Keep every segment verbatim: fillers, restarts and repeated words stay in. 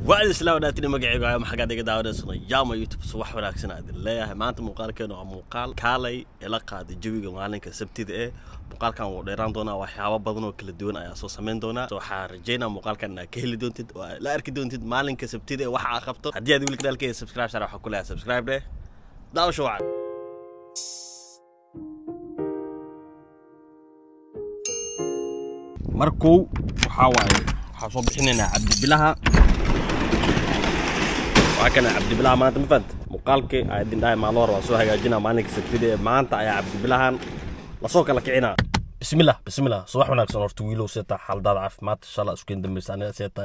وعد السلام وناتني مقعيقو عام حقا ديقا داودا سنة ياما يوتيوب صباح وناكسنا عدل ليها مانتا مقال كانوا مقال كالي إلاقا دي جويقا مالينكا سبتيد ايه مقال كان وديران دونا وحيابا بدنو كلا دوون ايا سو سمين دونا سو حارجينا مقال كان كهلي دونتد لا اركي دونتد مالينكا سبتيد ايه وحا عقبتو هدي هدي ولك دالكي سبسكرايب شارع وحا كلها سبسكرايب ده داو شو وعد مركو وحاواي وحاصوب بحنينا عبد بلاها وكان عبد بالله ما انت فهمت مقالك عيدين داي مع لور وسو هاجينا مالك سبتيدي ما انت يا عبد بالله لا سو كلا كعينا بسم الله بسم الله صباح وناكسن horta wiilow seeta xaaladaad caafimaad insha Allah isku keen dambeysana seeta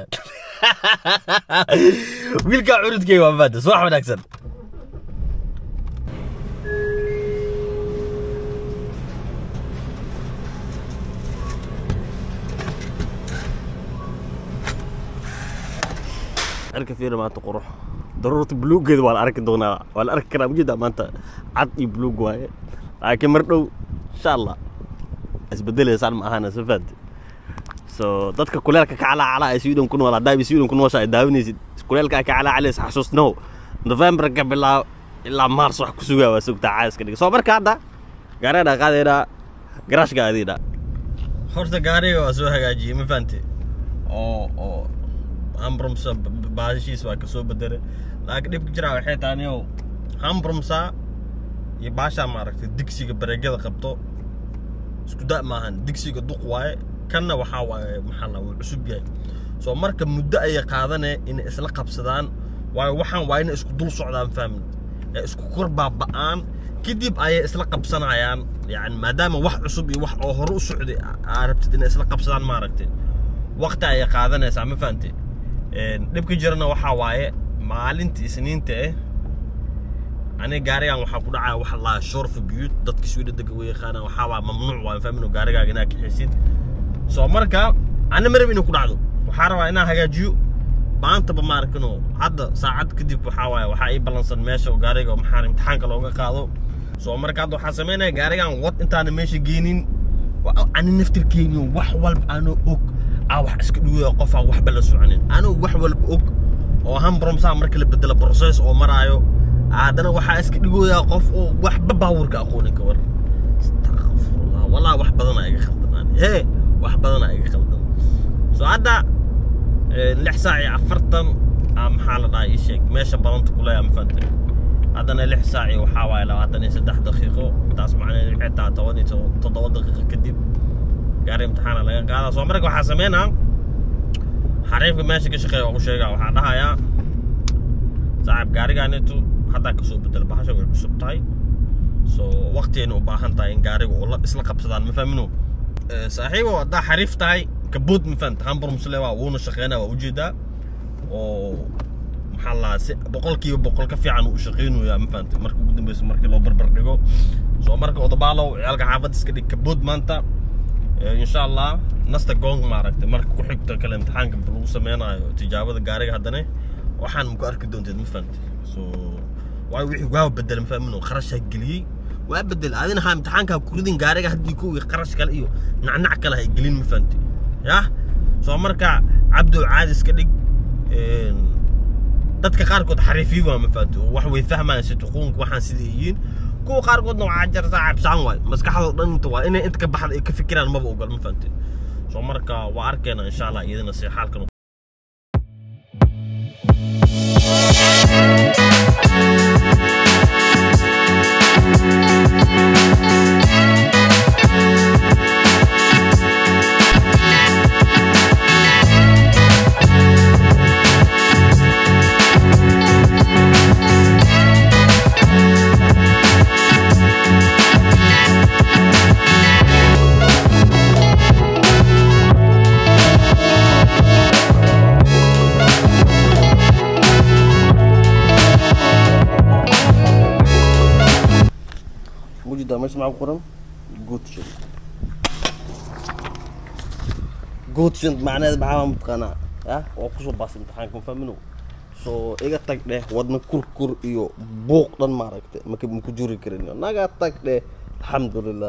wiilka curudkay waa baad صباح wanaagsan arka fiir ma taqruux ضرورة بلوغ كذا ولا أركض دونا ولا أركض كلام جدا ما أنت عطني بلوغ واي لكن مرة إن شاء الله أسبدل يسال معانا سفد سو ضدك كلها كعلى على يسويدون كون ولا داي يسويدون كون وشاي داوني كلها كعلى على حسوس نو نوفمبر قبل لا إلا مارس راح كسوها وسوق تعايس كده صبر كذا قارنا قادينا قراش قادينا خرطة قاري وسوها جاجي ما فهمتي أو أو همبرمسا باشيس وكسو بدر لكن ديب جرا waxay taaniyo hambrumsa iyo baasha maaragtay digsiga bareegada qabto isku daa maahan digsiga duq waaye kana waxa waaye maxalla uu cusub yahay soo marka muddo ay qaadanay in isla qabsadaan waaye waxaan waa in isku dul socdaan fahmin ee isku korbaabaan kadib ay isla qabsanayaan yani maadaama wax cusub iyo wax oo hore u socday arabtid in isla qabsadaan maaragtay waqti ay qaadanaysaa ma fahanti dibka jirna waxa waaye maalintii isniinta eh ani gaarigan waxa ku dhacay wax la shorf biyut dadka soo dad way yaqaan waxa waa mamnuuc waa fahmino gaarigaaga inaad kixisid soo marka ana marab inuu ku dhacdo waxa rabaa inaan hagaajiyo baanta ba maarkano hadda saacad kadib waxa waaye waxa ay balansan meesha oo gaariga maxaan imtixaanka looga qaado soo marka hadda waxa sameynaa gaarigan wad intaan meesha geenin ani naftirkeeni wax walba aanu og aa wax iska dhigo qof aan waxba la soconin anu wax walba og oo hambrumsa marka la bedelo process oo maraayo aadana waxa iska dhigoyaa qof oo waxba baawurka aqoonin ka war astaghfirullah wala wax badan ay khaldanaan he wax badan ay khaldan soo hadda lix saac iyo afartan am xaalada ay sheeg meesha balanta kula am fantay hadana lix saac iyo waxa waay labaatan iyo saddex daqiiqo taas macnaheedu xitaa toban iyo toddoba daqiiqo kadib gaari imtixaan laga qaada soo marka waxa sameynaa xariifka meesha ka shaqeeyo oo sheega waxa dhahayaa saaxib gaarigaanitu hadda ka soo bedel bahasha way cusub tahay soo waqtiina u baahan tahay in gaariga oo la isla qabsadaan ma fahmino saaxiibo hadda xariif tahay kabood ma fahmt hambur musle waa wuuna shaqeynaa waa ujeedaa oo maxalla si boqolkiiba boqol ka fiican u shaqeynayaa ma fahmt marka ugu dambeeyay markii loo barbar dhigo soo marka odabaalo ciyalka xaafad iska dhig kabood maanta إن شاء الله نست جونج معركة مرك كحكت كلام امتحان كم بلوغ سمينا تجاوز الجاري هذانه وحن مكارك دون تد مفهمت سو واي وحي واو بدل مفهم منه خرج هالجلي وابدل هذا نحن امتحان كم كردين جاري هاد يكون يخرج كلا إيوه نعنع كلا هالجلين مفهمت يا سو مركع عبدو عادس كديك تدك قاركود حريفي وما فهمت وحوي فهمه ستخونك وحن سيديين كو قاركود نوع عجر صعب سانواي مسكحه انت waa in inta ka baxday ka fikiraan ma ogal ma fahantay soo marka waa arkeena insha Allah iyadana si xaalkan موجودة مش مع القرن جوتشن جوتشن معناه بعام متقنع ها وقصوا بس امتحانكم فهمنوا سو إيجا تك ده ودنا كور كور إيو بوق دن ماركت ما كم كجوري كرني ناقة تك ده الحمد لله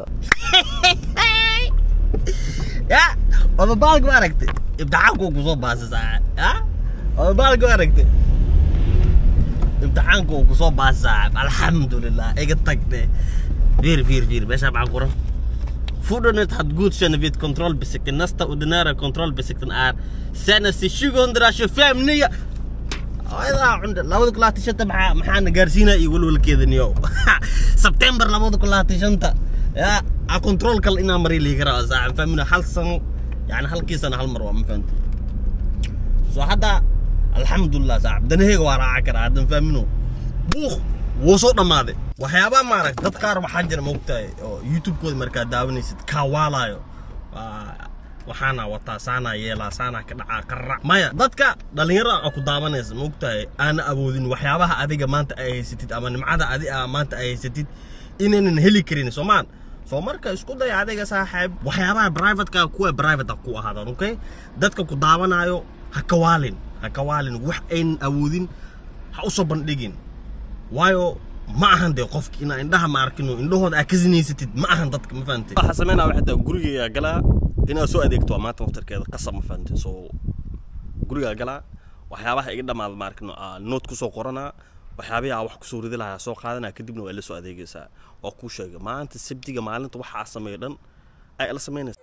يا أنا بالك ماركت ابدعكم كوزو باس ساعة ها أنا بالك أركت امتحانك وكسو باسع الحمد لله إيه قطك فير فير فير باش أبع قرن فودنت هتقول شن فيت كنترول بسكن نستا ودنارا كنترول بسكن آر سنة سيشوغ هندرا شفاهم نية هذا عند لابد كلها تشنت مع محانا جارسينا يقولوا كذا نيو سبتمبر لابد كلها تشنت يا كنترول كل إنا مري لي قرا زعم فهمنا حل سنة يعني حل كيس أنا هالمرة ما فهمت سو هذا الحمد لله زعم دنا هيك ورا عكر عاد فهمنو بوخ وصلنا ماذا وحيابا مارك دتكار وحاجر موقتاي يوتيوب كود مركا داونيست كاوالايو waxaana wataa saana yeela saana ka dhaca qarrac maya dadka dhalinyaro ah ku daawanaysa moogtahay aan awoodin waxyaabaha adiga maanta ay haysatid ama nimcada adiga maanta ay haysatid inaanan heli karin Soomaan soo marka isku day adiga saaxiib waxyaabaha private ka kuwa private ku ahaadaan okay dadka ku daawanayo ha ka waalin ha ka waalin wax aan awoodin ha u soo bandhigin waayo ma ahan de qofki ina indhaha ma arkino indhahooda aad ka zinaysatid ma ahan dadka ma fahamtay waxa sameynaa waxa guriga galaa ina soo adeegto maanta waqtigeeda qasab ma fahamtay soo guriga galaa waxyaabaha iga dhamaad ma arkino note ku soo qorana waxyaabaha wax ku soo ridi lahaa soo qaadana kadibna waa la soo adeegaysaa oo ku sheega maanta sabtiga maalinta waxa sameeyo dhan ay la sameynaysaa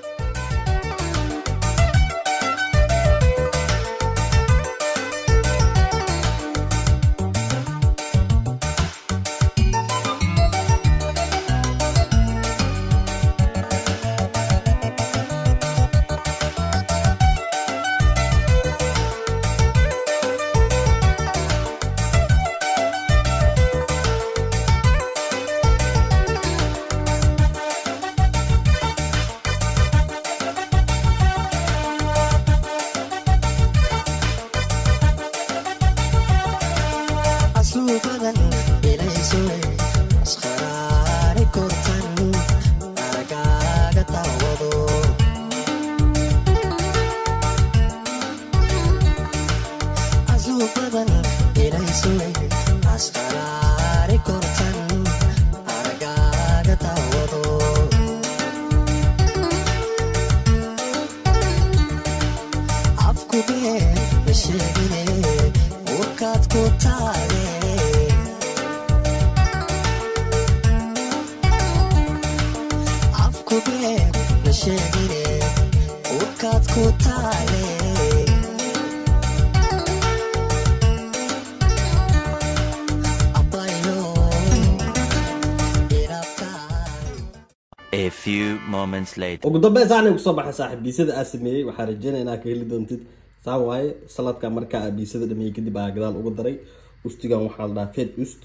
A few moments later. ugu dambeyn saana ku soo baxay saaxiibisada aan sameeyay waxa rajaynaynaa ka heli doontid saawaay saladka marka abisada dhameeyay kadib aa gadaal ugu daray ustigan waxa la dhaafay ust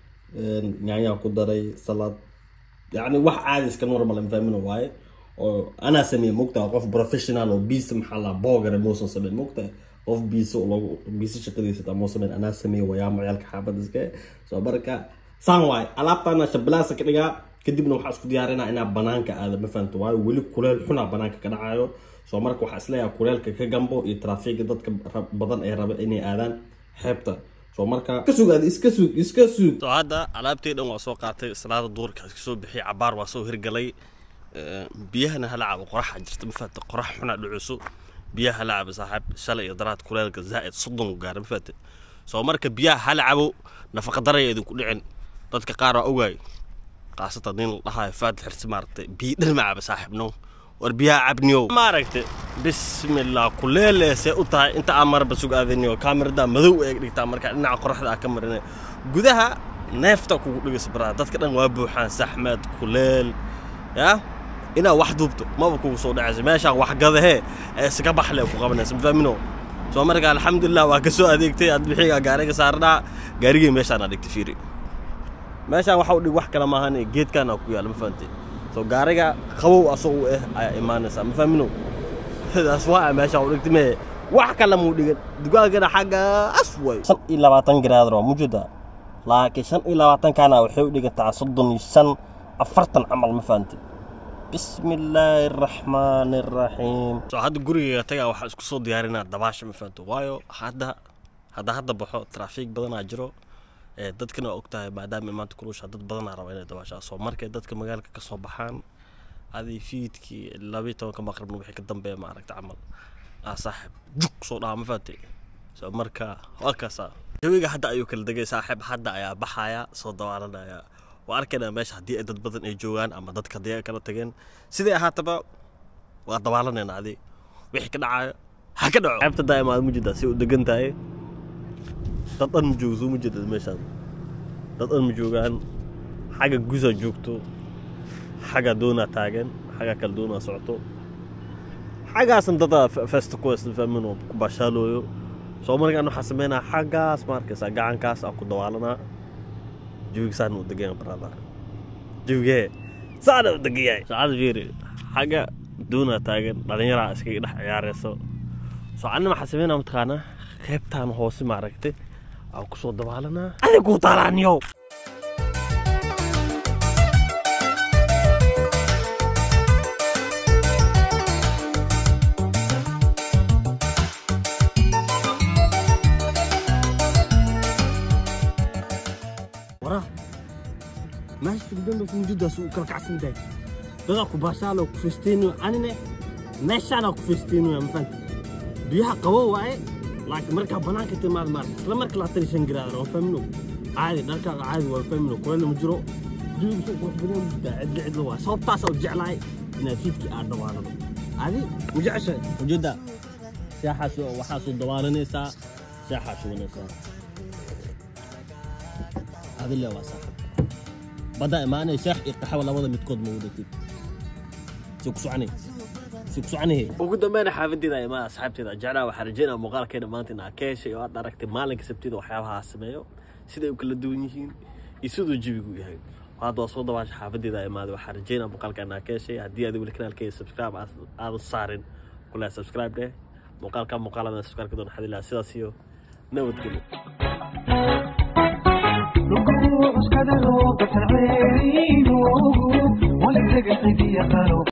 een yaanya ku daray salad yani wax caadi iska normal ma fahmin waaye oo ana sameeyay mugta qof professional oo bis maxalla burger moosan sameeyay mugta qof bis oo lagu bis shaqadiisa ta moosan ana sameeyay waya macalka xaafadiska soo barka saawaay alaabtana shablaasa ka dhigaa kadibna waxa isku diyaarinaa ina banaanka aad ma fahanto waayo wali kuleel xuna banaanka ka dhacayo soo marka waxa isleeyahay kuleelka ka gambo iyo traffic dadka badan ay raba inay aadaan xeebta soo marka ka sugaad iska sug iska sug soo hada alaabtay dhan waa soo qaatay salaada duurka iska soo bixi cabaar waa soo hirgalay biyahana halaab qorax jirta ma fahanto qorax xuna dhucuso biyaha halaab saaxib shalay daraad kuleelka zaid soddon gaar ma fahanto soo marka biyaha halaabo nafaqa dareeyo ku dhicin dadka qaar waa ogaay قاصة دين الله فاد حرت مارت بيدل مع بصاحبنا وربيها عبنيو ماركت بسم الله كل اللي سأقطع أنت أمر بسوق أذنيو كاميرا دا مذوق يقدر تعمر كأننا عقرح ذا كاميرا جودها نفتك وقولي برا تذكر أن وابو حان سحمد كلال يا هنا واحد ضبطه ما بكون صوت عزم ماشي واحد قذا هي سكبح له وقابلنا سمفه منو سو أمريكا الحمد لله وكسو هذيك تي أدبحية قاريك صارنا قاريك ماشي أنا ديك تفيري meeshaan waxa uu dhig wax kala maahan geedkan ku yaal ma fahanti soo gaariga qabow asoo eh ay imaanaysa ma fahmino sidaas waa meesha uu dhigtay wax kala muu dhigan digaaga xaga asway shan iyo labaatan garaad roo mujada laakiin shan iyo labaatan kana waxay u dhigantaa soddon iyo shan afartan amal ma fahanti bismillaahir rahmaanir rahiim soo hadda guriga taga waxa isku soo diyaarinaa dabaasha ma fahanto waayo hadda hadda hadda baxo traffic badan jiro dadkana ogtahay maadaama maanta kulusha dad badan raba inay dabaasha soo markay dadka magaalka ka soo baxaan adii fiidkii laba iyo toban maqribna wixii ka dambeeya ma aragta amal ah saaxib juk soo dhaama faatay soo marka waa kaasa jawiga hadda ayuu kala degay saaxiib hadda ayaa baxaya soo dawaalanaya waa arkayna meesha hadii dad badan ay joogaan ama dadka diyaar kala tageen sidii ahaataba waa dawaalanayna adi wixii ka dhacayo ha ka dhaco qaybta daaima mujida si u degan tahay dad dhan joogo mujida meeshan dad dhan joogaan xaga guza joogto xaga doona taagan xaga kala doona socoto xagaasan dada fast quest famino ku bashaalooyo soo markaan waxa sameynaa xagaas markaysa gacankaas aan ku dawaalana jawiga saan u degan brother jawiga saan u degan saad fiiri xaga doona taagan dhalinyara iskaga dhex ciyaarayso soo anna waxa sameynaa mutaqaana qaybtaan hoose ma aragtay aan ku soo dawaalana adigu taalaaniyo ماشي في الدنيا في جدة سوق كركع سنتين دقاكو باشالو كفستينو أنا ماشي أنا كفستينو يا مفنت بيها قوة واي لكن مركب بنانك تمال مار لما مركب لا تري شنجرا فهمنو عادي نركب عادي ولا فهمنو كلنا مجرو جيب سوق بنيم جدة عدل عدل واي صوب تاسو جعلاي نافيتك أرد وانا عادي وجعش وجدة ساحة سو وحاسو دوارني سا ساحة شو نسا هذا اللي واسع بدأ معنا شيخ يتحول لوضع متقد مودتي سوق سعني سوق سعني وقد ما أنا حافظتي ذا ما أصحابتي ذا جعنا وحرجينا مقال كده ما أنتنا كيش يواد دركت مالك سبتي ذا وحياها السمايو سيدا يكل الدنيين يسودوا جيبوا يعني هذا وصودا واش حافظتي ذا ما ذا وحرجينا مقال كنا كيش هدي هذي بالكنال كيش سبسكرايب هذا الصارين كلها سبسكرايب ده مقال كم مقال أنا سبسكرايب كده نحد الله سياسيو نود كله لو كان